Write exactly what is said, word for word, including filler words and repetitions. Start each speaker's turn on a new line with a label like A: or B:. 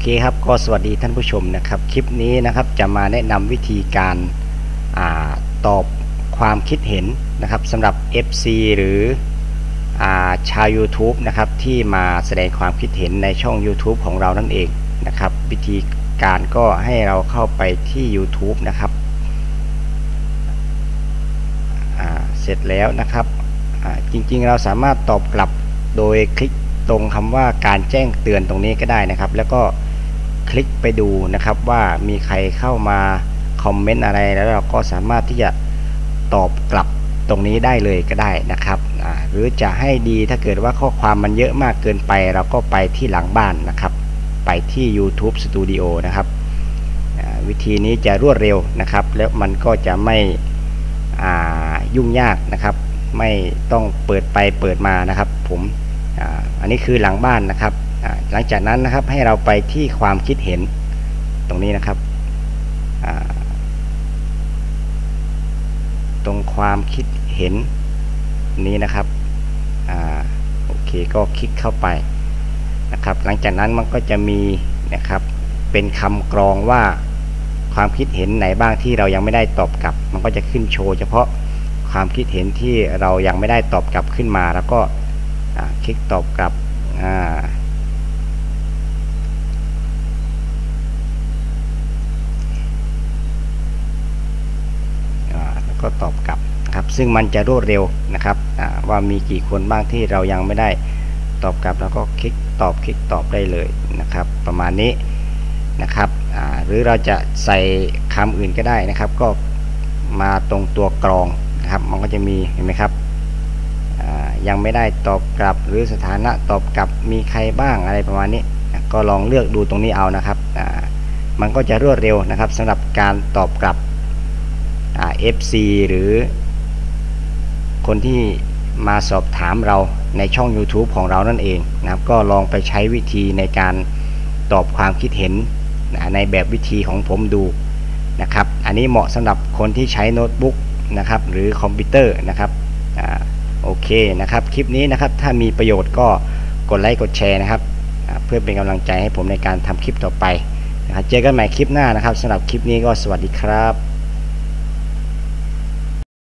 A: เคครับก็สวัสดีท่านผู้ชมนะครับคลิปนี้นะครับจะมาแนะนำวิธีการอ่าตอบความคิดเห็นนะครับสำหรับ เอฟ ซี หรืออ่าชาว YouTube นะครับที่มาแสดงความคิดเห็นในช่อง YouTube ของเรานั่นเองนะครับวิธีการก็ให้เราเข้าไปที่ YouTube นะครับอ่าเสร็จแล้วนะครับอ่าจริงๆเราสามารถตอบกลับโดยคลิกตรงคำว่าการแจ้งเตือนตรงนี้ก็ได้นะครับแล้วก็คลิกไปดูนะครับว่ามีใครเข้ามาคอมเมนต์อะไรแล้วเราก็สามารถที่จะตอบกลับตรงนี้ได้เลยก็ได้นะครับหรือจะให้ดีถ้าเกิดว่าข้อความมันเยอะมากเกินไปเราก็ไปที่หลังบ้านนะครับไปที่ YouTube Studio นะครับวิธีนี้จะรวดเร็วนะครับแล้วมันก็จะไม่ยุ่งยากนะครับไม่ต้องเปิดไปเปิดมานะครับผมอันนี้คือหลังบ้านนะครับหลังจากนั้นนะครับให้เราไปที่ความคิดเห็นตรงนี้นะครับตรงความคิดเห็นนี้นะครับโอเคก็คลิกเข้าไปนะครับหลังจากนั้นมันก็จะมีนะครับเป็นคำกรองว่าความคิดเห็นไหนบ้างที่เรายังไม่ได้ตอบกลับมันก็จะขึ้นโชว์เฉพาะความคิดเห็นที่เรายังไม่ได้ตอบกลับขึ้นมาแล้วก็คลิกตอบกลับแล้วก็ตอบกลับครับซึ่งมันจะรวดเร็วนะครับว่ามีกี่คนบ้างที่เรายังไม่ได้ตอบกลับแล้วก็คลิกตอบคลิกตอบได้เลยนะครับประมาณนี้นะครับหรือเราจะใส่คำอื่นก็ได้นะครับก็มาตรงตัวกรองนะครับมันก็จะมีเห็นไหมครับยังไม่ได้ตอบกลับหรือสถานะตอบกลับมีใครบ้างอะไรประมาณนี้ก็ลองเลือกดูตรงนี้เอานะครับมันก็จะรวดเร็วนะครับสำหรับการตอบกลับ เอฟ ซี หรือคนที่มาสอบถามเราในช่อง YouTube ของเรานั่นเองนะครับก็ลองไปใช้วิธีในการตอบความคิดเห็นในแบบวิธีของผมดูนะครับอันนี้เหมาะสำหรับคนที่ใช้โน้ตบุ๊กนะครับหรือคอมพิวเตอร์นะครับโอเคนะครับคลิปนี้นะครับถ้ามีประโยชน์ก็กดไลค์กดแชร์นะครับเพื่อเป็นกำลังใจให้ผมในการทำคลิปต่อไปนะครับเจอกันใหม่คลิปหน้านะครับสำหรับคลิปนี้ก็สวัสดีครับ